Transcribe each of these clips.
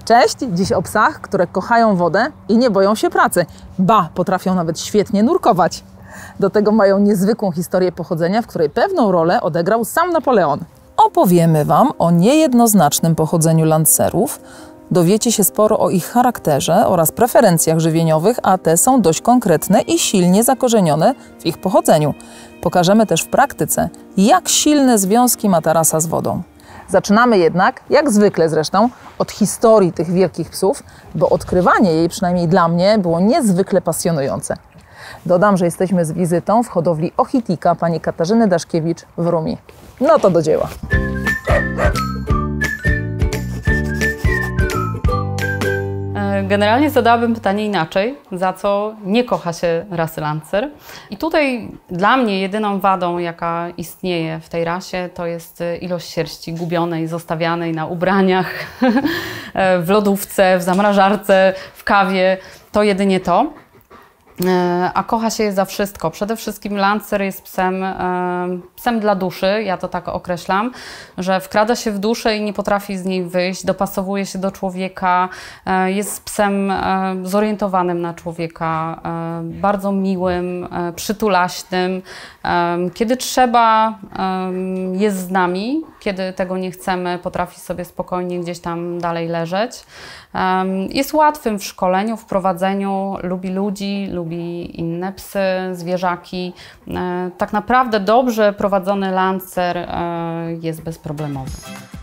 Cześć! Dziś o psach, które kochają wodę i nie boją się pracy. Ba, potrafią nawet świetnie nurkować. Do tego mają niezwykłą historię pochodzenia, w której pewną rolę odegrał sam Napoleon. Opowiemy Wam o niejednoznacznym pochodzeniu Lancerów. Dowiecie się sporo o ich charakterze oraz preferencjach żywieniowych, a te są dość konkretne i silnie zakorzenione w ich pochodzeniu. Pokażemy też w praktyce, jak silne związki ma ta rasa z wodą. Zaczynamy jednak, jak zwykle zresztą, od historii tych wielkich psów, bo odkrywanie jej, przynajmniej dla mnie, było niezwykle pasjonujące. Dodam, że jesteśmy z wizytą w hodowli Ochitika pani Katarzyny Daszkiewicz w Rumi. No to do dzieła. Generalnie zadałabym pytanie inaczej, za co nie kocha się rasy Lancer. I tutaj dla mnie jedyną wadą, jaka istnieje w tej rasie, to jest ilość sierści gubionej, zostawianej na ubraniach, w lodówce, w zamrażarce, w kawie. To jedynie to. A kocha się je za wszystko. Przede wszystkim Lancer jest psem dla duszy, ja to tak określam, że wkrada się w duszę i nie potrafi z niej wyjść, dopasowuje się do człowieka, jest psem zorientowanym na człowieka, bardzo miłym, przytulaśnym. Kiedy trzeba, jest z nami, kiedy tego nie chcemy, potrafi sobie spokojnie gdzieś tam dalej leżeć. Jest łatwym w szkoleniu, w prowadzeniu, lubi ludzi, lubi inne psy, zwierzaki. Tak naprawdę dobrze prowadzony Lancer jest bezproblemowy.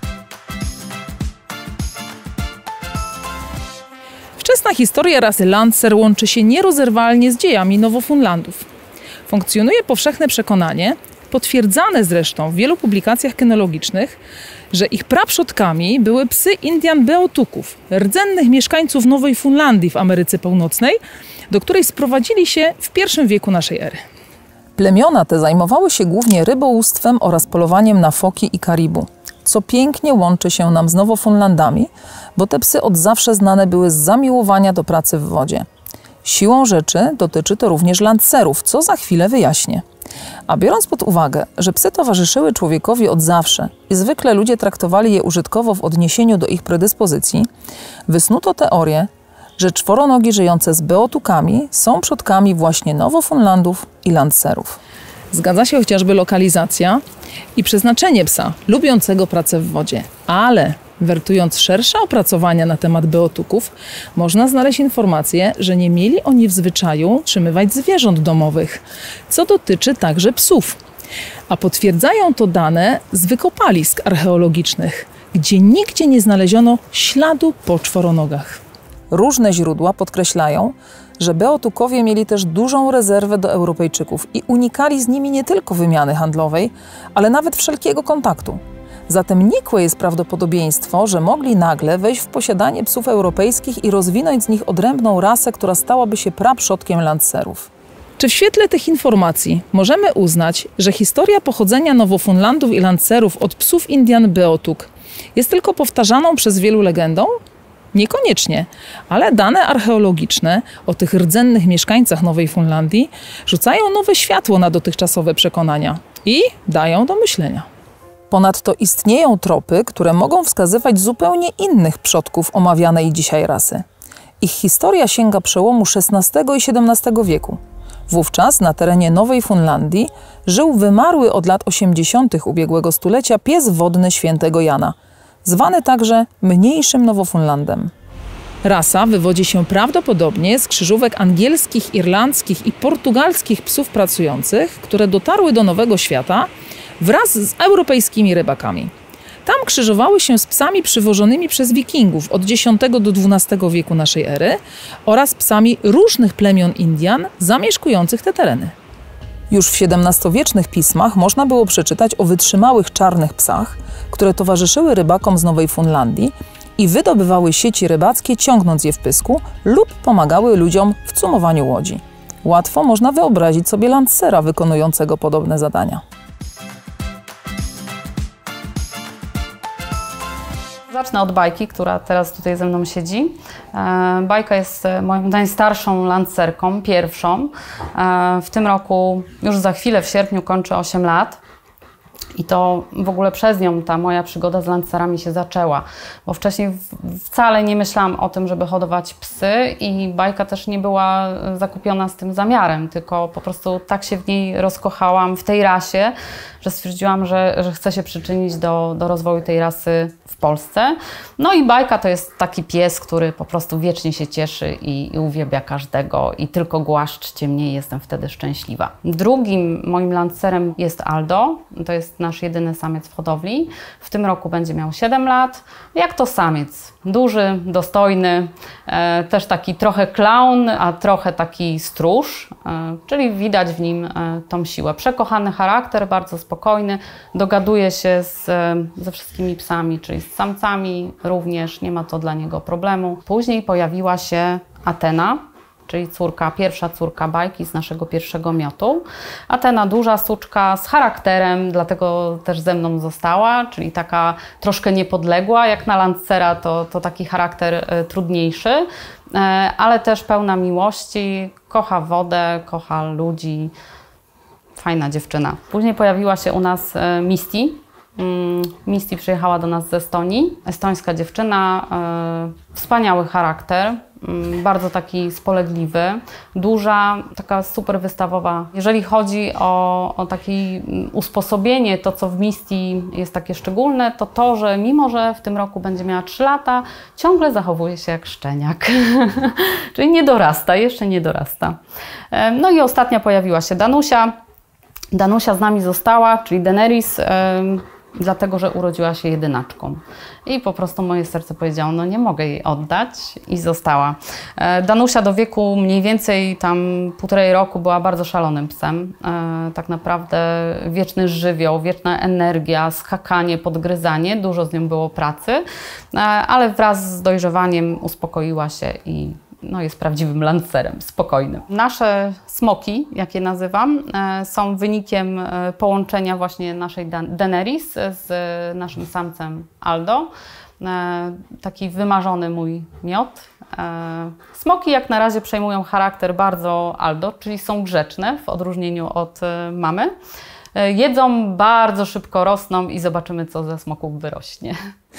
Wczesna historia rasy Lancer łączy się nierozerwalnie z dziejami Nowofunlandów. Funkcjonuje powszechne przekonanie, potwierdzane zresztą w wielu publikacjach kynologicznych, że ich praprzodkami były psy Indian Beotuków, rdzennych mieszkańców Nowej Funlandii w Ameryce Północnej, do której sprowadzili się w I wieku naszej ery. Plemiona te zajmowały się głównie rybołówstwem oraz polowaniem na foki i karibu, co pięknie łączy się nam z Nowofunlandami, bo te psy od zawsze znane były z zamiłowania do pracy w wodzie. Siłą rzeczy dotyczy to również Lancerów, co za chwilę wyjaśnię. A biorąc pod uwagę, że psy towarzyszyły człowiekowi od zawsze i zwykle ludzie traktowali je użytkowo w odniesieniu do ich predyspozycji, wysnuto teorię, że czworonogi żyjące z beotukami są przodkami właśnie Nowofunlandów i Lancerów. Zgadza się chociażby lokalizacja i przeznaczenie psa lubiącego pracę w wodzie, ale wertując szersze opracowania na temat beotuków, można znaleźć informację, że nie mieli oni w zwyczaju utrzymywać zwierząt domowych, co dotyczy także psów. A potwierdzają to dane z wykopalisk archeologicznych, gdzie nigdzie nie znaleziono śladu po czworonogach. Różne źródła podkreślają, że beotukowie mieli też dużą rezerwę do Europejczyków i unikali z nimi nie tylko wymiany handlowej, ale nawet wszelkiego kontaktu. Zatem nikłe jest prawdopodobieństwo, że mogli nagle wejść w posiadanie psów europejskich i rozwinąć z nich odrębną rasę, która stałaby się praprzodkiem Lancerów. Czy w świetle tych informacji możemy uznać, że historia pochodzenia Nowofunlandów i Lancerów od psów Indian Beotuk jest tylko powtarzaną przez wielu legendą? Niekoniecznie, ale dane archeologiczne o tych rdzennych mieszkańcach Nowej Funlandii rzucają nowe światło na dotychczasowe przekonania i dają do myślenia. Ponadto istnieją tropy, które mogą wskazywać zupełnie innych przodków omawianej dzisiaj rasy. Ich historia sięga przełomu XVI i XVII wieku. Wówczas na terenie Nowej Funlandii żył wymarły od lat 80. ubiegłego stulecia pies wodny świętego Jana, zwany także mniejszym Nowofunlandem. Rasa wywodzi się prawdopodobnie z krzyżówek angielskich, irlandzkich i portugalskich psów pracujących, które dotarły do Nowego Świata wraz z europejskimi rybakami. Tam krzyżowały się z psami przywożonymi przez wikingów od X do XII wieku naszej ery oraz psami różnych plemion Indian zamieszkujących te tereny. Już w XVII-wiecznych pismach można było przeczytać o wytrzymałych czarnych psach, które towarzyszyły rybakom z Nowej Funlandii i wydobywały sieci rybackie, ciągnąc je w pysku, lub pomagały ludziom w cumowaniu łodzi. Łatwo można wyobrazić sobie Lancera wykonującego podobne zadania. Zacznę od Bajki, która teraz tutaj ze mną siedzi. Bajka jest moją najstarszą Lancerką, pierwszą. W tym roku, już za chwilę, w sierpniu kończy 8 lat. I to w ogóle przez nią ta moja przygoda z lancerami się zaczęła, bo wcześniej wcale nie myślałam o tym, żeby hodować psy i bajka też nie była zakupiona z tym zamiarem, tylko po prostu tak się w niej rozkochałam, w tej rasie, że stwierdziłam, że chcę się przyczynić do rozwoju tej rasy w Polsce. No i bajka to jest taki pies, który po prostu wiecznie się cieszy i uwielbia każdego i tylko głaszczcie mnie, jestem wtedy szczęśliwa. Drugim moim lancerem jest Aldo, to jest nasz jedyny samiec w hodowli. W tym roku będzie miał 7 lat. Jak to samiec? Duży, dostojny, też taki trochę klaun, a trochę taki stróż, czyli widać w nim tą siłę. Przekochany charakter, bardzo spokojny, dogaduje się ze wszystkimi psami, czyli z samcami również, nie ma to dla niego problemu. Później pojawiła się Atena, czyli pierwsza córka bajki z naszego pierwszego miotu. Atena duża suczka z charakterem, dlatego też ze mną została, czyli taka troszkę niepodległa, jak na lancera to taki charakter trudniejszy, ale też pełna miłości, kocha wodę, kocha ludzi, fajna dziewczyna. Później pojawiła się u nas Misty. Misty przyjechała do nas z Estonii. Estońska dziewczyna, wspaniały charakter, bardzo taki spolegliwy, duża, taka super wystawowa. Jeżeli chodzi o takie usposobienie, to co w Misty jest takie szczególne, to, że mimo, że w tym roku będzie miała 3 lata, ciągle zachowuje się jak szczeniak. Czyli nie dorasta, jeszcze nie dorasta. No i ostatnia pojawiła się Danusia. Danusia z nami została, czyli Daenerys, dlatego, że urodziła się jedynaczką. I po prostu moje serce powiedziało, no nie mogę jej oddać i została. Danusia do wieku mniej więcej tam 1,5 roku była bardzo szalonym psem. Tak naprawdę wieczny żywioł, wieczna energia, skakanie, podgryzanie, dużo z nią było pracy, ale wraz z dojrzewaniem uspokoiła się i no, jest prawdziwym lancerem, spokojnym. Nasze smoki, jak je nazywam, są wynikiem połączenia właśnie naszej Daenerys z naszym samcem Aldo. Taki wymarzony mój miot. Smoki jak na razie przejmują charakter bardzo Aldo, czyli są grzeczne w odróżnieniu od mamy. Jedzą, bardzo szybko rosną i zobaczymy, co ze smoków wyrośnie.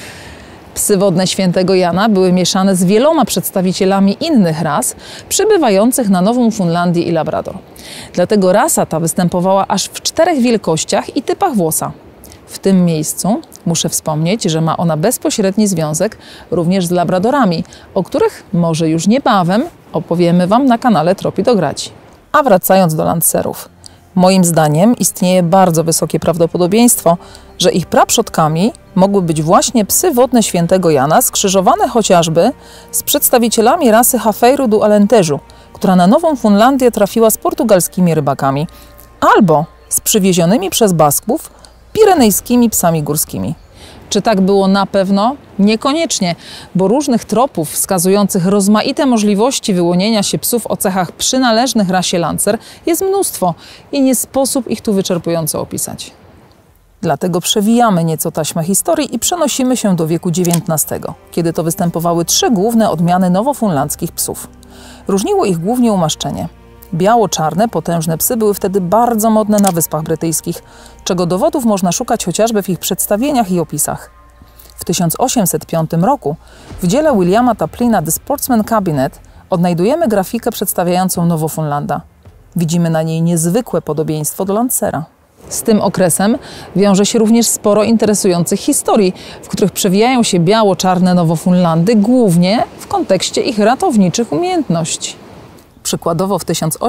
Psy wodne świętego Jana były mieszane z wieloma przedstawicielami innych ras przybywających na Nową Funlandię i Labrador. Dlatego rasa ta występowała aż w 4 wielkościach i typach włosa. W tym miejscu muszę wspomnieć, że ma ona bezpośredni związek również z labradorami, o których może już niebawem opowiemy Wam na kanale Tropidograci. A wracając do lancerów. Moim zdaniem istnieje bardzo wysokie prawdopodobieństwo, że ich praprzodkami mogły być właśnie psy wodne świętego Jana, skrzyżowane chociażby z przedstawicielami rasy Hafeiru do Alentejo, która na Nową Funlandię trafiła z portugalskimi rybakami, albo z przywiezionymi przez Basków pirenejskimi psami górskimi. Czy tak było na pewno? Niekoniecznie, bo różnych tropów wskazujących rozmaite możliwości wyłonienia się psów o cechach przynależnych rasie lancer jest mnóstwo i nie sposób ich tu wyczerpująco opisać. Dlatego przewijamy nieco taśmę historii i przenosimy się do wieku XIX, kiedy to występowały 3 główne odmiany nowofunlandzkich psów. Różniło ich głównie umaszczenie. Biało-czarne, potężne psy były wtedy bardzo modne na Wyspach Brytyjskich, czego dowodów można szukać chociażby w ich przedstawieniach i opisach. W 1805 roku w dziele Williama Taplina The Sportsman Cabinet odnajdujemy grafikę przedstawiającą Nowofunlanda. Widzimy na niej niezwykłe podobieństwo do lancera. Z tym okresem wiąże się również sporo interesujących historii, w których przewijają się biało-czarne Nowofunlandy, głównie w kontekście ich ratowniczych umiejętności. Przykładowo w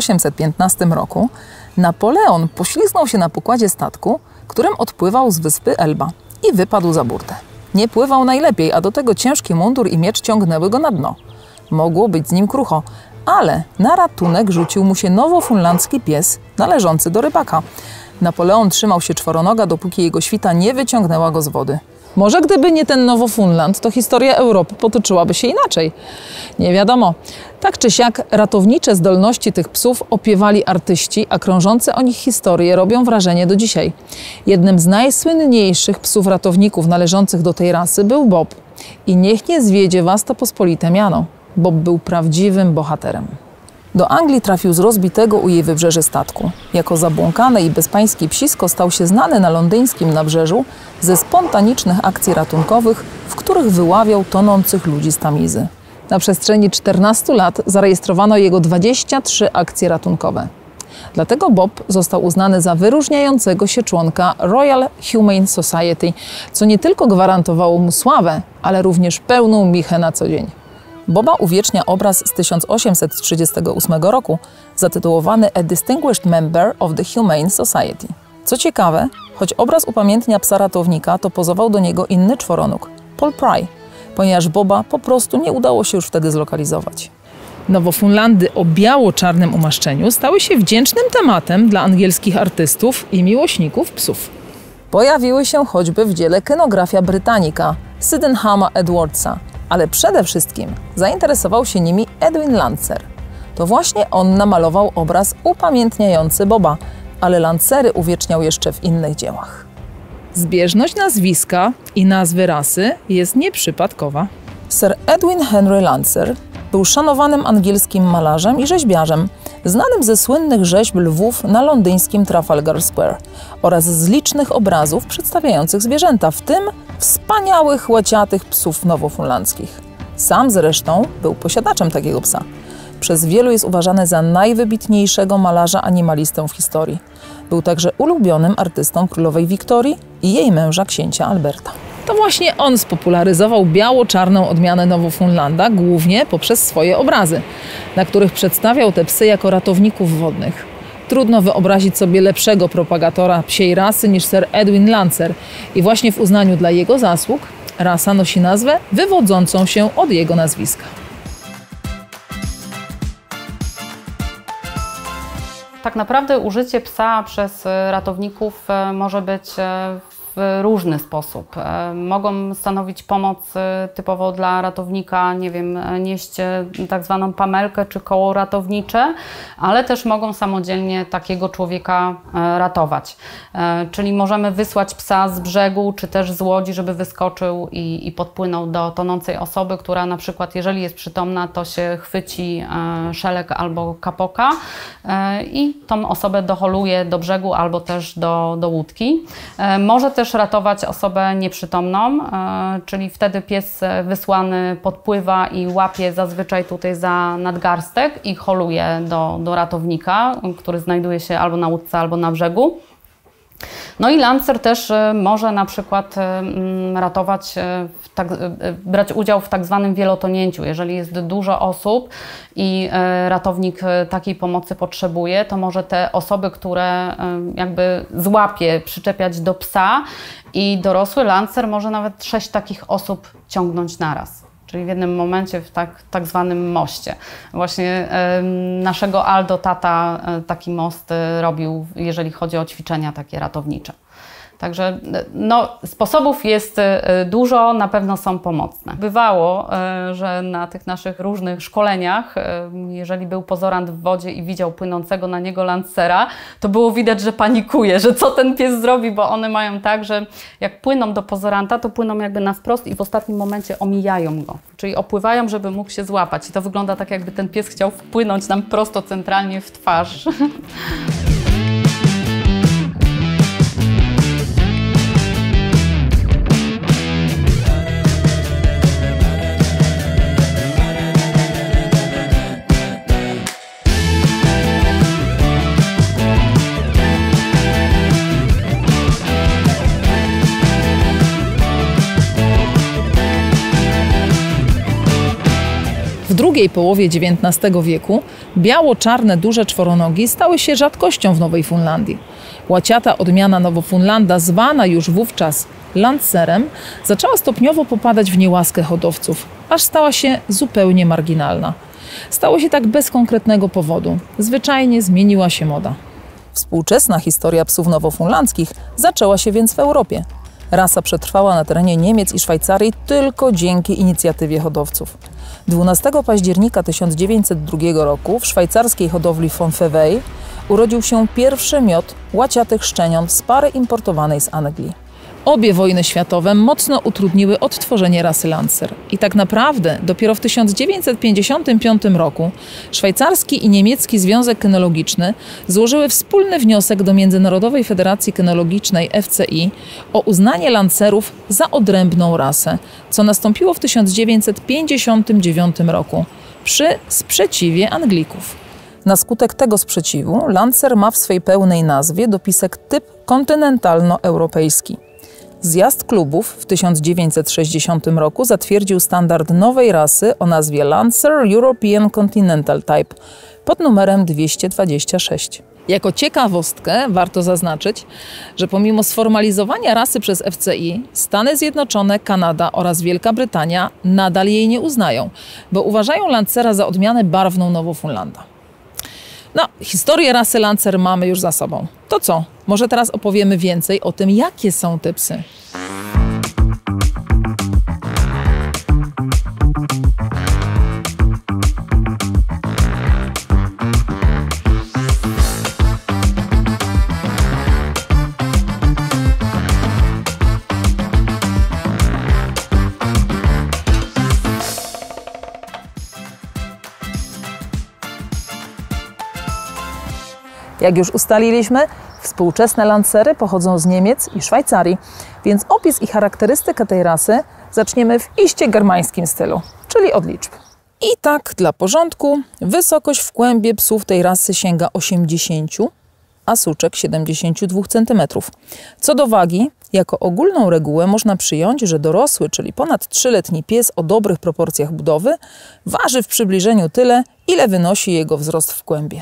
1815 roku Napoleon poślizgnął się na pokładzie statku, którym odpływał z wyspy Elba i wypadł za burtę. Nie pływał najlepiej, a do tego ciężki mundur i miecz ciągnęły go na dno. Mogło być z nim krucho, ale na ratunek rzucił mu się nowofunlandzki pies należący do rybaka. Napoleon trzymał się czworonoga, dopóki jego świta nie wyciągnęła go z wody. Może gdyby nie ten Nowofunland, to historia Europy potoczyłaby się inaczej. Nie wiadomo. Tak czy siak ratownicze zdolności tych psów opiewali artyści, a krążące o nich historie robią wrażenie do dzisiaj. Jednym z najsłynniejszych psów ratowników należących do tej rasy był Bob. I niech nie zwiedzie Was to pospolite miano. Bob był prawdziwym bohaterem. Do Anglii trafił z rozbitego u jej wybrzeży statku. Jako zabłąkane i bezpańskie psisko stał się znany na londyńskim nabrzeżu ze spontanicznych akcji ratunkowych, w których wyławiał tonących ludzi z Tamizy. Na przestrzeni 14 lat zarejestrowano jego 23 akcje ratunkowe. Dlatego Bob został uznany za wyróżniającego się członka Royal Humane Society, co nie tylko gwarantowało mu sławę, ale również pełną michę na co dzień. Boba uwiecznia obraz z 1838 roku, zatytułowany A Distinguished Member of the Humane Society. Co ciekawe, choć obraz upamiętnia psa ratownika, to pozował do niego inny czworonóg, Paul Pry, ponieważ Boba po prostu nie udało się już wtedy zlokalizować. Nowofunlandy o biało-czarnym umaszczeniu stały się wdzięcznym tematem dla angielskich artystów i miłośników psów. Pojawiły się choćby w dziele Kynografia Britannica Sydenhama Edwardsa, ale przede wszystkim zainteresował się nimi Edwin Landser. To właśnie on namalował obraz upamiętniający Boba, ale Landsery uwieczniał jeszcze w innych dziełach. Zbieżność nazwiska i nazwy rasy jest nieprzypadkowa. Sir Edwin Henry Landser był szanowanym angielskim malarzem i rzeźbiarzem, znanym ze słynnych rzeźb lwów na londyńskim Trafalgar Square oraz z licznych obrazów przedstawiających zwierzęta, w tym wspaniałych, łaciatych psów nowofunlandzkich. Sam zresztą był posiadaczem takiego psa. Przez wielu jest uważany za najwybitniejszego malarza animalistę w historii. Był także ulubionym artystą królowej Wiktorii i jej męża księcia Alberta. To właśnie on spopularyzował biało-czarną odmianę Nowofunlanda, głównie poprzez swoje obrazy, na których przedstawiał te psy jako ratowników wodnych. Trudno wyobrazić sobie lepszego propagatora psiej rasy niż Sir Edwin Landser i właśnie w uznaniu dla jego zasług rasa nosi nazwę wywodzącą się od jego nazwiska. Tak naprawdę użycie psa przez ratowników może być w różny sposób. Mogą stanowić pomoc typowo dla ratownika, nie wiem, nieść tak zwaną pamelkę czy koło ratownicze, ale też mogą samodzielnie takiego człowieka ratować. Czyli możemy wysłać psa z brzegu czy też z łodzi, żeby wyskoczył i podpłynął do tonącej osoby, która na przykład, jeżeli jest przytomna, to się chwyci szelek albo kapoka i tą osobę doholuje do brzegu albo też do łódki. Może też ratować osobę nieprzytomną, czyli wtedy pies wysłany podpływa i łapie zazwyczaj tutaj za nadgarstek i holuje do ratownika, który znajduje się albo na łódce, albo na brzegu. No i Landser też może na przykład ratować, brać udział w tak zwanym wielotonięciu. Jeżeli jest dużo osób i ratownik takiej pomocy potrzebuje, to może te osoby, które jakby złapie, przyczepiać do psa i dorosły Landser może nawet 6 takich osób ciągnąć naraz. Czyli w jednym momencie w tak zwanym moście. Właśnie naszego Aldo tata taki most robił, jeżeli chodzi o ćwiczenia takie ratownicze. Także no, sposobów jest dużo, na pewno są pomocne. Bywało, że na tych naszych różnych szkoleniach, jeżeli był pozorant w wodzie i widział płynącego na niego Landsera, to było widać, że panikuje, że co ten pies zrobi, bo one mają tak, że jak płyną do pozoranta, to płyną jakby na wprost i w ostatnim momencie omijają go. Czyli opływają, żeby mógł się złapać. I to wygląda tak, jakby ten pies chciał wpłynąć nam prosto centralnie w twarz. W drugiej połowie XIX wieku biało-czarne duże czworonogi stały się rzadkością w Nowej Funlandii. Łaciata odmiana Nowofunlanda, zwana już wówczas Landserem, zaczęła stopniowo popadać w niełaskę hodowców, aż stała się zupełnie marginalna. Stało się tak bez konkretnego powodu. Zwyczajnie zmieniła się moda. Współczesna historia psów nowofunlandzkich zaczęła się więc w Europie. Rasa przetrwała na terenie Niemiec i Szwajcarii tylko dzięki inicjatywie hodowców. 12 października 1902 roku w szwajcarskiej hodowli von Vevey urodził się pierwszy miot łaciatych szczeniąt z pary importowanej z Anglii. Obie wojny światowe mocno utrudniły odtworzenie rasy Lancer. I tak naprawdę dopiero w 1955 roku szwajcarski i niemiecki Związek Kynologiczny złożyły wspólny wniosek do Międzynarodowej Federacji Kynologicznej FCI o uznanie Lancerów za odrębną rasę, co nastąpiło w 1959 roku przy sprzeciwie Anglików. Na skutek tego sprzeciwu Lancer ma w swej pełnej nazwie dopisek typ kontynentalno-europejski. Zjazd klubów w 1960 roku zatwierdził standard nowej rasy o nazwie Lancer European Continental Type pod numerem 226. Jako ciekawostkę warto zaznaczyć, że pomimo sformalizowania rasy przez FCI, Stany Zjednoczone, Kanada oraz Wielka Brytania nadal jej nie uznają, bo uważają Lancera za odmianę barwną Nowofunlanda. No, historię rasy Lancer mamy już za sobą. To co? Może teraz opowiemy więcej o tym, jakie są te psy. Jak już ustaliliśmy, współczesne Lancery pochodzą z Niemiec i Szwajcarii, więc opis i charakterystykę tej rasy zaczniemy w iście germańskim stylu, czyli od liczb. I tak dla porządku, wysokość w kłębie psów tej rasy sięga 80, a suczek 72 cm. Co do wagi, jako ogólną regułę można przyjąć, że dorosły, czyli ponad 3-letni pies o dobrych proporcjach budowy waży w przybliżeniu tyle, ile wynosi jego wzrost w kłębie.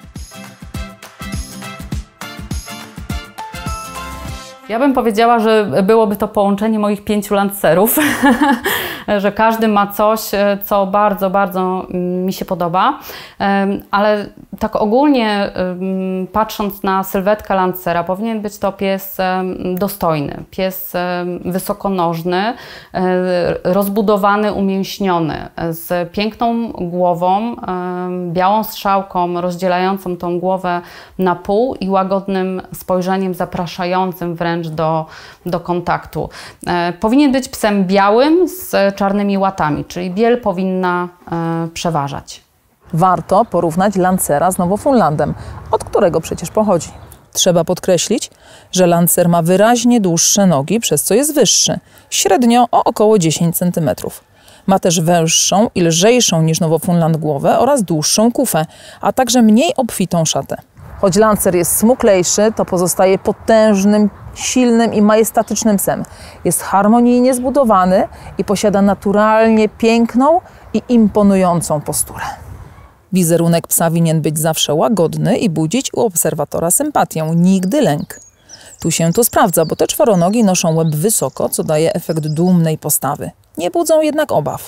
Ja bym powiedziała, że byłoby to połączenie moich 5 Lancerów, że każdy ma coś, co bardzo, bardzo mi się podoba, ale tak ogólnie patrząc na sylwetkę Lancera, powinien być to pies dostojny, pies wysokonożny, rozbudowany, umięśniony, z piękną głową, białą strzałką rozdzielającą tą głowę na pół i łagodnym spojrzeniem zapraszającym wręcz do kontaktu. Powinien być psem białym z czarnymi łatami, czyli biel powinna przeważać. Warto porównać Lancera z Nowofunlandem, od którego przecież pochodzi. Trzeba podkreślić, że Lancer ma wyraźnie dłuższe nogi, przez co jest wyższy, średnio o około 10 cm. Ma też węższą i lżejszą niż Nowofunland głowę oraz dłuższą kufę, a także mniej obfitą szatę. Choć Lancer jest smuklejszy, to pozostaje potężnym, silnym i majestatycznym psem. Jest harmonijnie zbudowany i posiada naturalnie piękną i imponującą posturę. Wizerunek psa winien być zawsze łagodny i budzić u obserwatora sympatię, nigdy lęk. Tu się to sprawdza, bo te czworonogi noszą łeb wysoko, co daje efekt dumnej postawy. Nie budzą jednak obaw.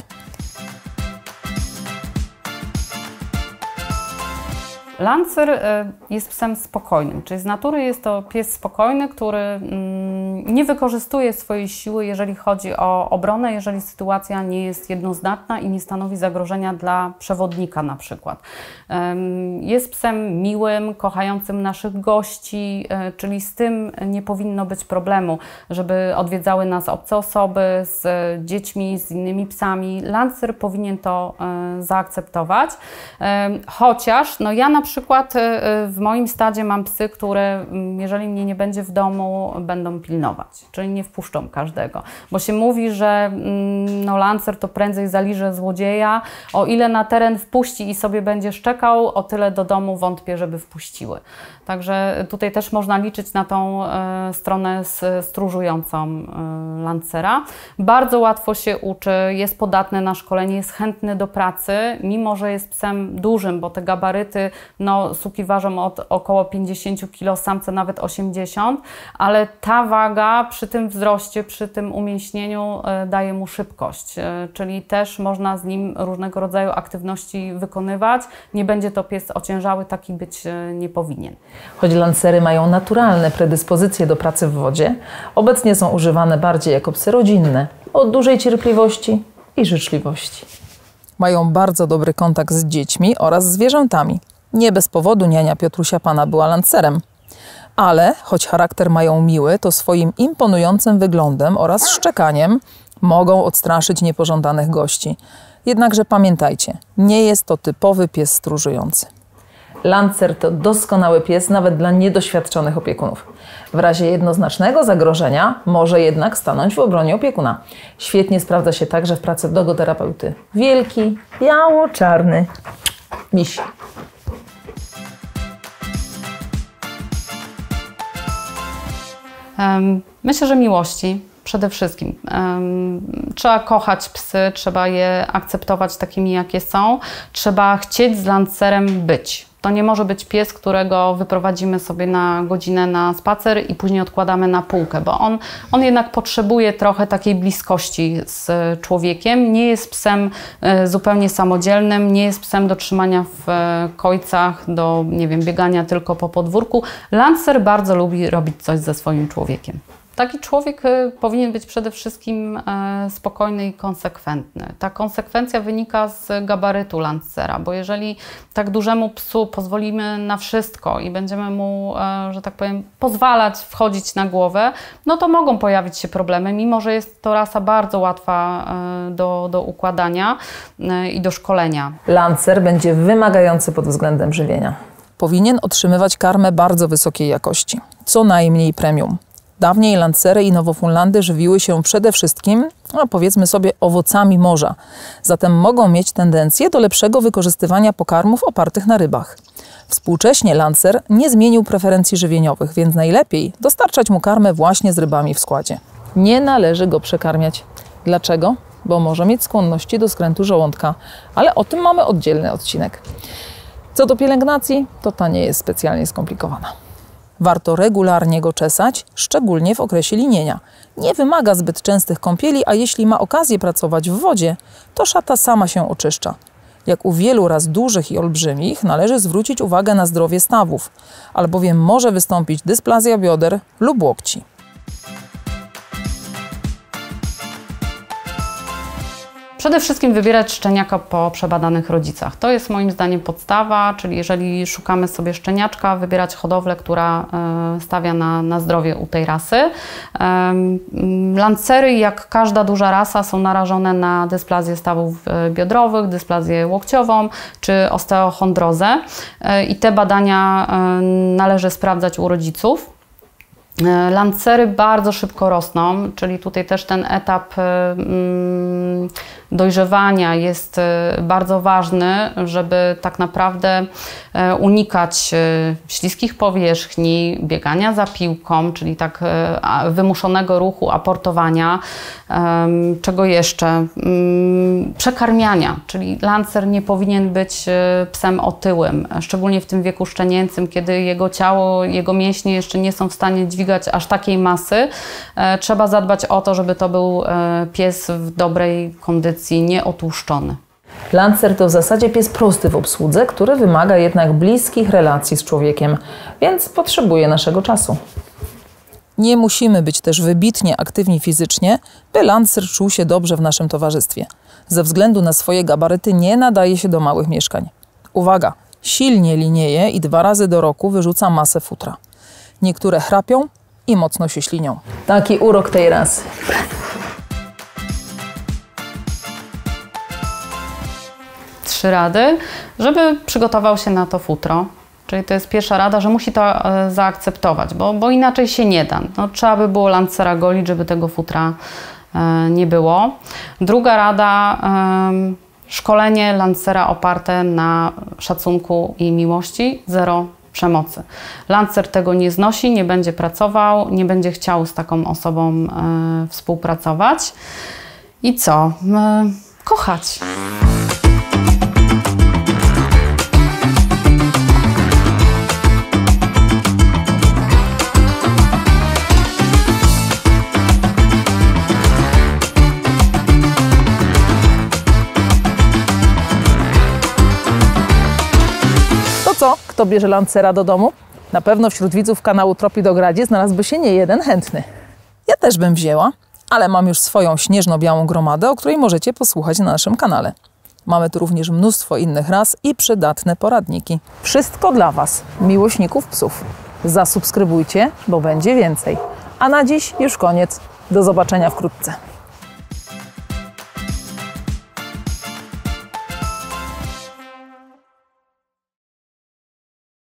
Lancer jest psem spokojnym, czyli z natury jest to pies spokojny, który nie wykorzystuje swojej siły, jeżeli chodzi o obronę, jeżeli sytuacja nie jest jednoznaczna i nie stanowi zagrożenia dla przewodnika na przykład. Jest psem miłym, kochającym naszych gości, czyli z tym nie powinno być problemu, żeby odwiedzały nas obce osoby z dziećmi, z innymi psami. Lancer powinien to zaakceptować, chociaż no ja na przykład w moim stadzie mam psy, które jeżeli mnie nie będzie w domu, będą pilnować, czyli nie wpuszczą każdego, bo się mówi, że no, Lancer to prędzej zaliże złodzieja, o ile na teren wpuści i sobie będzie szczekał, o tyle do domu wątpię, żeby wpuściły. Także tutaj też można liczyć na tą stronę stróżującą Lancera. Bardzo łatwo się uczy, jest podatny na szkolenie, jest chętny do pracy, mimo że jest psem dużym, bo te gabaryty, no suki ważą od około 50 kg, samce nawet 80, ale ta waga przy tym wzroście, przy tym umięśnieniu daje mu szybkość, czyli też można z nim różnego rodzaju aktywności wykonywać. Nie będzie to pies ociężały, taki być nie powinien. Choć Lancery mają naturalne predyspozycje do pracy w wodzie, obecnie są używane bardziej jako psy rodzinne, o dużej cierpliwości i życzliwości. Mają bardzo dobry kontakt z dziećmi oraz zwierzętami. Nie bez powodu niania Piotrusia Pana była Lancerem. Ale choć charakter mają miły, to swoim imponującym wyglądem oraz szczekaniem mogą odstraszyć niepożądanych gości. Jednakże pamiętajcie, nie jest to typowy pies stróżujący. Lancer to doskonały pies nawet dla niedoświadczonych opiekunów. W razie jednoznacznego zagrożenia może jednak stanąć w obronie opiekuna. Świetnie sprawdza się także w pracy dogoterapeuty. Wielki, biało-czarny miś. Myślę, że miłości. Przede wszystkim. Trzeba kochać psy, trzeba je akceptować takimi, jakie są. Trzeba chcieć z Lancerem być. To nie może być pies, którego wyprowadzimy sobie na godzinę na spacer i później odkładamy na półkę, bo on jednak potrzebuje trochę takiej bliskości z człowiekiem. Nie jest psem zupełnie samodzielnym, nie jest psem do trzymania w kojcach, do, nie wiem, biegania tylko po podwórku. Lancer bardzo lubi robić coś ze swoim człowiekiem. Taki człowiek powinien być przede wszystkim spokojny i konsekwentny. Ta konsekwencja wynika z gabarytu Lancera, bo jeżeli tak dużemu psu pozwolimy na wszystko i będziemy mu, że tak powiem, pozwalać wchodzić na głowę, no to mogą pojawić się problemy, mimo że jest to rasa bardzo łatwa do układania i do szkolenia. Lancer będzie wymagający pod względem żywienia. Powinien otrzymywać karmę bardzo wysokiej jakości, co najmniej premium. Dawniej Lancery i Nowofunlandy żywiły się przede wszystkim, powiedzmy sobie, owocami morza. Zatem mogą mieć tendencję do lepszego wykorzystywania pokarmów opartych na rybach. Współcześnie Lancer nie zmienił preferencji żywieniowych, więc najlepiej dostarczać mu karmę właśnie z rybami w składzie. Nie należy go przekarmiać. Dlaczego? Bo może mieć skłonności do skrętu żołądka, ale o tym mamy oddzielny odcinek. Co do pielęgnacji, to ta nie jest specjalnie skomplikowana. Warto regularnie go czesać, szczególnie w okresie linienia. Nie wymaga zbyt częstych kąpieli, a jeśli ma okazję pracować w wodzie, to szata sama się oczyszcza. Jak u wielu ras dużych i olbrzymich, należy zwrócić uwagę na zdrowie stawów, albowiem może wystąpić dysplazja bioder lub łokci. Przede wszystkim wybierać szczeniaka po przebadanych rodzicach. To jest moim zdaniem podstawa, czyli jeżeli szukamy sobie szczeniaczka, wybierać hodowlę, która stawia na zdrowie u tej rasy. Lancery, jak każda duża rasa, są narażone na dysplazję stawów biodrowych, dysplazję łokciową czy osteochondrozę i te badania należy sprawdzać u rodziców. Lancery bardzo szybko rosną, czyli tutaj też ten etap dojrzewania jest bardzo ważny, żeby tak naprawdę unikać śliskich powierzchni, biegania za piłką, czyli tak wymuszonego ruchu, aportowania. Czego jeszcze? Przekarmiania, czyli Lancer nie powinien być psem otyłym, szczególnie w tym wieku szczenięcym, kiedy jego ciało, jego mięśnie jeszcze nie są w stanie dźwigać aż takiej masy. Trzeba zadbać o to, żeby to był pies w dobrej kondycji, nieotłuszczony. Lancer to w zasadzie pies prosty w obsłudze, który wymaga jednak bliskich relacji z człowiekiem, więc potrzebuje naszego czasu. Nie musimy być też wybitnie aktywni fizycznie, by Lancer czuł się dobrze w naszym towarzystwie. Ze względu na swoje gabaryty nie nadaje się do małych mieszkań. Uwaga! Silnie linieje i 2 razy do roku wyrzuca masę futra. Niektóre chrapią i mocno się ślinią. Taki urok tej rasy. Trzy rady, żeby przygotował się na to futro. Czyli to jest pierwsza rada, że musi to zaakceptować, bo inaczej się nie da. No, trzeba by było Lancera golić, żeby tego futra nie było. Druga rada, szkolenie Lancera oparte na szacunku i miłości, zero przemocy. Lancer tego nie znosi, nie będzie pracował, nie będzie chciał z taką osobą współpracować. I co? Kochać. Kto bierze Lancera do domu? Na pewno wśród widzów kanału Tropidogradzie znalazłby się niejeden chętny. Ja też bym wzięła, ale mam już swoją śnieżno-białą gromadę, o której możecie posłuchać na naszym kanale. Mamy tu również mnóstwo innych ras i przydatne poradniki. Wszystko dla Was, miłośników psów. Zasubskrybujcie, bo będzie więcej. A na dziś już koniec. Do zobaczenia wkrótce.